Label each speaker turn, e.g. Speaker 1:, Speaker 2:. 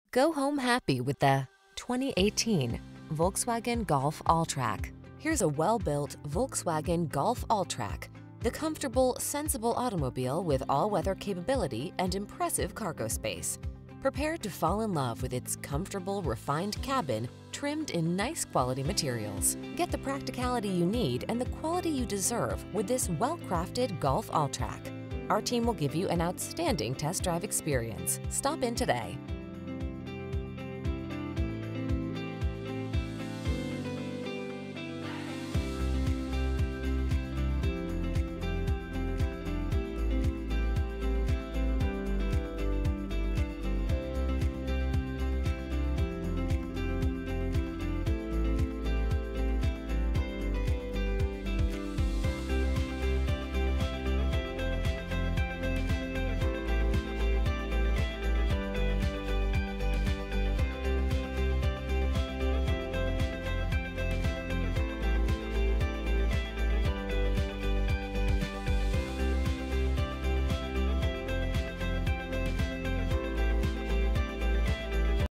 Speaker 1: Go home happy with the 2018 Volkswagen Golf Alltrack. Here's a well-built Volkswagen Golf Alltrack, the comfortable, sensible automobile with all-weather capability and impressive cargo space. Prepare to fall in love with its comfortable, refined cabin trimmed in nice quality materials. Get the practicality you need and the quality you deserve with this well-crafted Golf Alltrack. Our team will give you an outstanding test drive experience. Stop in today.